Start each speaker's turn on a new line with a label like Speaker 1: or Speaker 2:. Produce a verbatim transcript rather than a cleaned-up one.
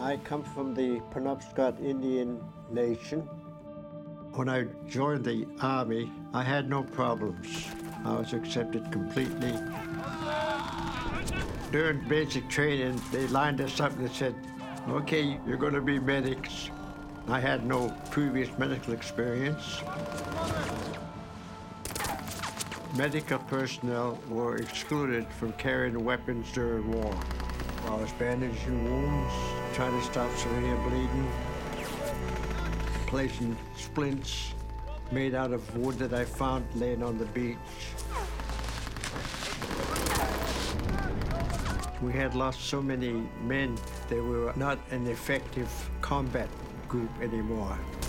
Speaker 1: I come from the Penobscot Indian nation. When I joined the Army, I had no problems. I was accepted completely. During basic training, they lined us up and said, okay, you're going to be medics. I had no previous medical experience. Medical personnel were excluded from carrying weapons during war. I was bandaging wounds, trying to stop severe bleeding, placing splints made out of wood that I found laying on the beach. We had lost so many men that we were not an effective combat group anymore.